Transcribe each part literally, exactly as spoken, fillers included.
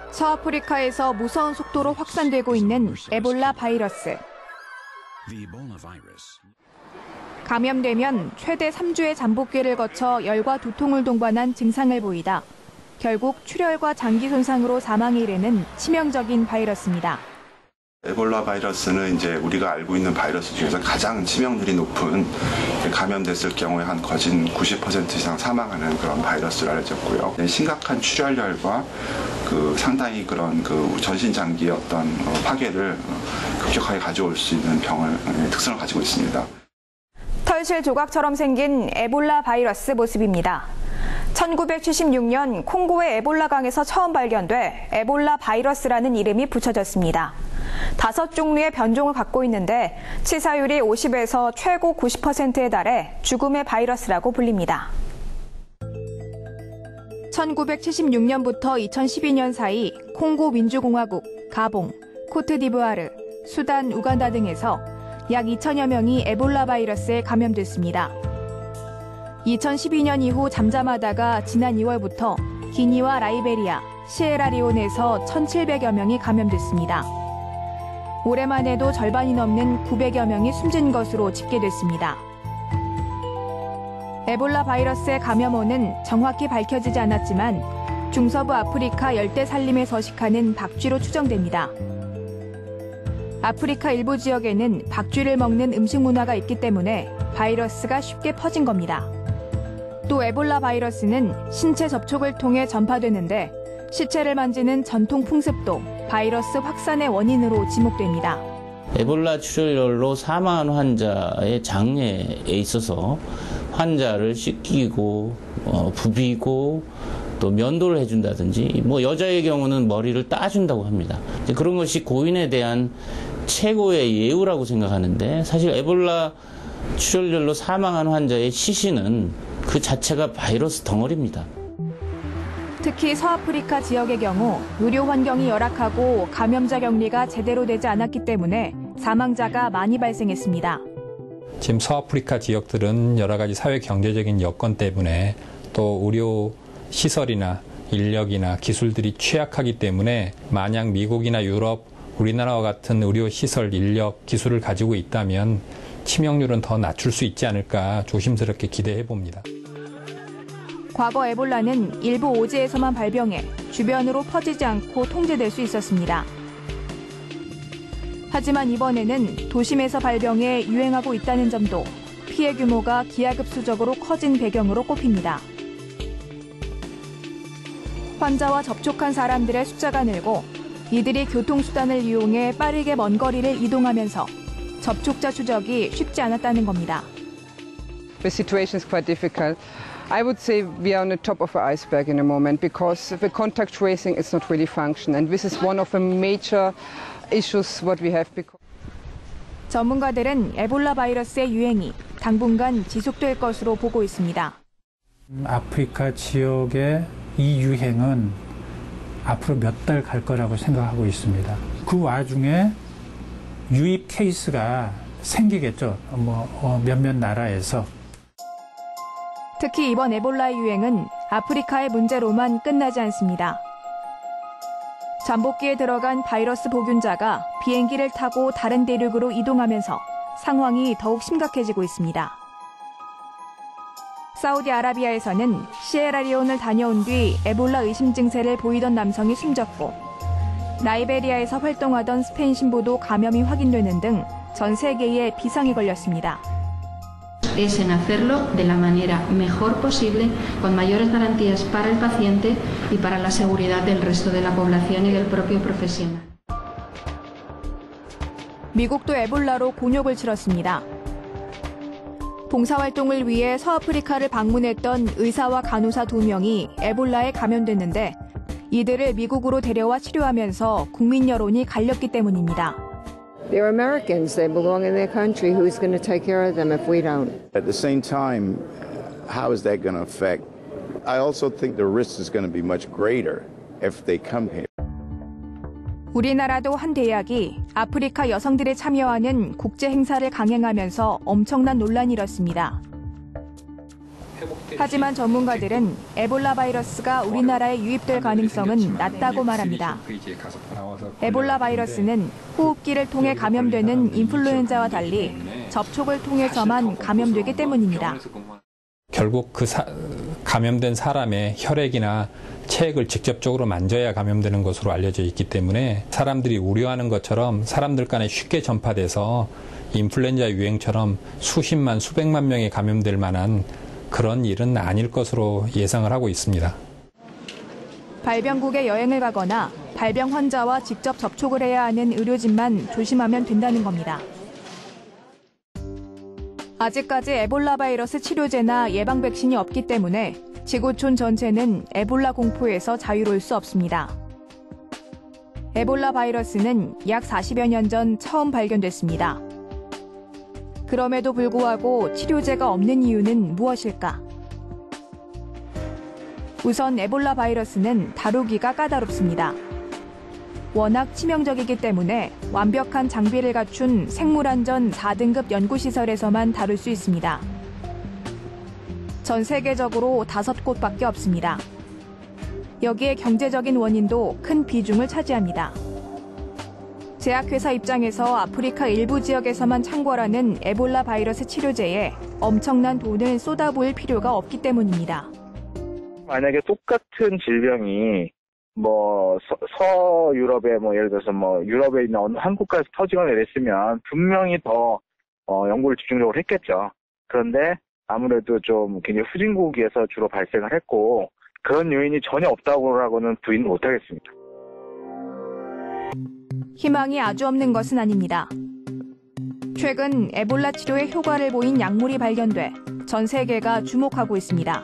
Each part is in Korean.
서아프리카에서 무서운 속도로 확산되고 있는 에볼라 바이러스. 감염되면 최대 삼 주의 잠복기를 거쳐 열과 두통을 동반한 증상을 보이다 결국 출혈과 장기 손상으로 사망에 이르는 치명적인 바이러스입니다. 에볼라 바이러스는 이제 우리가 알고 있는 바이러스 중에서 가장 치명률이 높은, 감염됐을 경우에 한 거진 구십 퍼센트 이상 사망하는 그런 바이러스로 알려졌고요. 심각한 출혈열과 그 상당히 그런 그 전신 장기의 어떤 파괴를 급격하게 가져올 수 있는 병을 특성을 가지고 있습니다. 털실 조각처럼 생긴 에볼라 바이러스 모습입니다. 천구백칠십육 년 콩고의 에볼라강에서 처음 발견돼 에볼라 바이러스라는 이름이 붙여졌습니다. 다섯 종류의 변종을 갖고 있는데 치사율이 오십에서 최고 구십 퍼센트에 달해 죽음의 바이러스라고 불립니다. 천구백칠십육 년부터 이천십이 년 사이 콩고 민주공화국, 가봉, 코트디부아르, 수단, 우간다 등에서 약 이천여 명이 에볼라 바이러스에 감염됐습니다. 이천십이 년 이후 잠잠하다가 지난 이월부터 기니와 라이베리아, 시에라리온에서 천칠백여 명이 감염됐습니다. 올해만 해도 절반이 넘는 구백여 명이 숨진 것으로 집계됐습니다. 에볼라 바이러스의 감염원은 정확히 밝혀지지 않았지만 중서부 아프리카 열대 산림에 서식하는 박쥐로 추정됩니다. 아프리카 일부 지역에는 박쥐를 먹는 음식 문화가 있기 때문에 바이러스가 쉽게 퍼진 겁니다. 또 에볼라 바이러스는 신체 접촉을 통해 전파되는데 시체를 만지는 전통 풍습도 바이러스 확산의 원인으로 지목됩니다. 에볼라 출혈로 사망한 환자의 장례에 있어서 환자를 씻기고 어, 부비고 또 면도를 해준다든지, 뭐 여자의 경우는 머리를 따준다고 합니다. 그런 것이 고인에 대한 최고의 예우라고 생각하는데, 사실 에볼라 출혈열로 사망한 환자의 시신은 그 자체가 바이러스 덩어리입니다. 특히 서아프리카 지역의 경우 의료 환경이 열악하고 감염자 격리가 제대로 되지 않았기 때문에 사망자가 많이 발생했습니다. 지금 서아프리카 지역들은 여러 가지 사회 경제적인 여건 때문에 또 의료 시설이나 인력이나 기술들이 취약하기 때문에 만약 미국이나 유럽, 우리나라와 같은 의료 시설, 인력, 기술을 가지고 있다면 치명률은 더 낮출 수 있지 않을까 조심스럽게 기대해 봅니다. 과거 에볼라는 일부 오지에서만 발병해 주변으로 퍼지지 않고 통제될 수 있었습니다. 하지만 이번에는 도심에서 발병해 유행하고 있다는 점도 피해 규모가 기하급수적으로 커진 배경으로 꼽힙니다. 환자와 접촉한 사람들의 숫자가 늘고 이들이 교통수단을 이용해 빠르게 먼 거리를 이동하면서 접촉자 추적이 쉽지 않았다는 겁니다. The situation is quite difficult. I would say we are on the top of the iceberg in a moment because the contact tracing is not really functioning, and this is one of the major issues what we have. 전문가들은 에볼라 바이러스의 유행이 당분간 지속될 것으로 보고 있습니다. 아프리카 지역의 이 유행은 앞으로 몇 달 갈 거라고 생각하고 있습니다. 그 와중에 유입 케이스가 생기겠죠. 뭐 어, 몇몇 나라에서. 특히 이번 에볼라의 유행은 아프리카의 문제로만 끝나지 않습니다. 잠복기에 들어간 바이러스 보균자가 비행기를 타고 다른 대륙으로 이동하면서 상황이 더욱 심각해지고 있습니다. 사우디아라비아에서는 시에라리온을 다녀온 뒤 에볼라 의심 증세를 보이던 남성이 숨졌고, 라이베리아에서 활동하던 스페인 신부도 감염이 확인되는 등 전 세계에 비상이 걸렸습니다. Es en hacerlo de la manera mejor posible, con mayores garantías para el paciente y para la seguridad del resto de la población y del propio profesional. 미국도 에볼라로 곤욕을 치렀습니다. 봉사활동을 위해 서아프리카를 방문했던 의사와 간호사 두 명이 에볼라에 감염됐는데 이들을 미국으로 데려와 치료하면서 국민 여론이 갈렸기 때문입니다. They're Americans. They belong in their country. Who's going to take care of them if we don't? At the same time, how is that going to affect? I also think the risk is going to be much greater if they come here. 우리나라도 한 대학이 아프리카 여성들이 참여하는 국제 행사를 강행하면서 엄청난 논란이 일었습니다. 하지만 전문가들은 에볼라 바이러스가 우리나라에 유입될 가능성은 낮다고 말합니다. 에볼라 바이러스는 호흡기를 통해 감염되는 인플루엔자와 달리 접촉을 통해서만 감염되기 때문입니다. 결국 그 사, 감염된 사람의 혈액이나 체액을 직접적으로 만져야 감염되는 것으로 알려져 있기 때문에 사람들이 우려하는 것처럼 사람들 간에 쉽게 전파돼서 인플루엔자 유행처럼 수십만, 수백만 명이 감염될 만한 그런 일은 아닐 것으로 예상을 하고 있습니다. 발병국에 여행을 가거나 발병 환자와 직접 접촉을 해야 하는 의료진만 조심하면 된다는 겁니다. 아직까지 에볼라 바이러스 치료제나 예방 백신이 없기 때문에 지구촌 전체는 에볼라 공포에서 자유로울 수 없습니다. 에볼라 바이러스는 약 사십여 년 전 처음 발견됐습니다. 그럼에도 불구하고 치료제가 없는 이유는 무엇일까? 우선 에볼라 바이러스는 다루기가 까다롭습니다. 워낙 치명적이기 때문에 완벽한 장비를 갖춘 생물안전 사 등급 연구시설에서만 다룰 수 있습니다. 전 세계적으로 다섯 곳밖에 없습니다. 여기에 경제적인 원인도 큰 비중을 차지합니다. 제약회사 입장에서 아프리카 일부 지역에서만 창궐하는 에볼라 바이러스 치료제에 엄청난 돈을 쏟아부을 필요가 없기 때문입니다. 만약에 똑같은 질병이 뭐 서, 서유럽에 뭐 예를 들어서 뭐 유럽에 있는 어느 한 국가에서 터지거나 이랬으면 분명히 더 어, 연구를 집중적으로 했겠죠. 그런데 아무래도 좀 굉장히 후진국에서 주로 발생을 했고 그런 요인이 전혀 없다고라고는 부인 못하겠습니다. 희망이 아주 없는 것은 아닙니다. 최근 에볼라 치료에 효과를 보인 약물이 발견돼 전 세계가 주목하고 있습니다.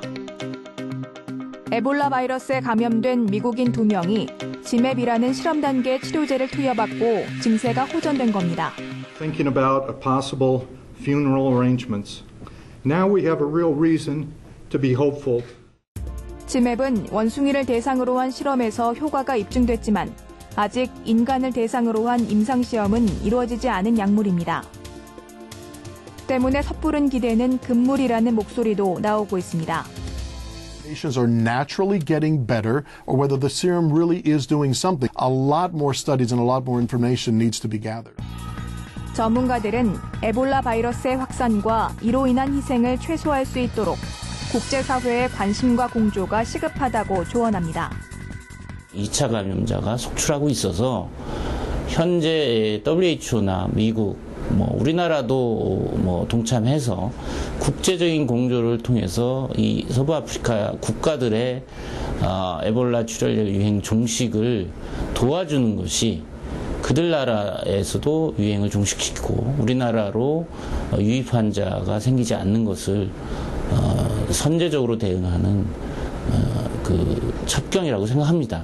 에볼라 바이러스에 감염된 미국인 두 명이 지맵이라는 실험 단계 치료제를 투여받고 증세가 호전된 겁니다. Thinking about a possible funeral arrangements. Now we have a real reason to be hopeful. 지맵은 원숭이를 대상으로 한 실험에서 효과가 입증됐지만 아직 인간을 대상으로 한 임상시험은 이루어지지 않은 약물입니다. 때문에 섣부른 기대는 금물이라는 목소리도 나오고 있습니다. Patients are naturally getting better or whether the serum really is doing something. A lot more studies and a lot more information needs to be gathered. 전문가들은 에볼라 바이러스의 확산과 이로 인한 희생을 최소화할 수 있도록 국제사회의 관심과 공조가 시급하다고 조언합니다. 이 차 감염자가 속출하고 있어서 현재 더블유에이치오나 미국, 뭐 우리나라도 뭐 동참해서 국제적인 공조를 통해서 이 서부 아프리카 국가들의 어, 에볼라 출혈 유행 종식을 도와주는 것이 그들 나라에서도 유행을 종식시키고 우리나라로 어, 유입 환자가 생기지 않는 것을 어, 선제적으로 대응하는 어, 그 첩경이라고 생각합니다.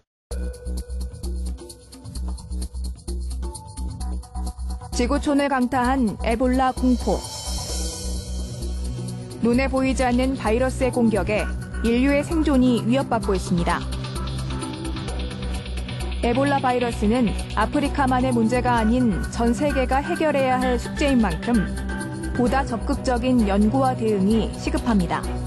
지구촌을 강타한 에볼라 공포. 눈에 보이지 않는 바이러스의 공격에 인류의 생존이 위협받고 있습니다. 에볼라 바이러스는 아프리카만의 문제가 아닌 전 세계가 해결해야 할 숙제인 만큼 보다 적극적인 연구와 대응이 시급합니다.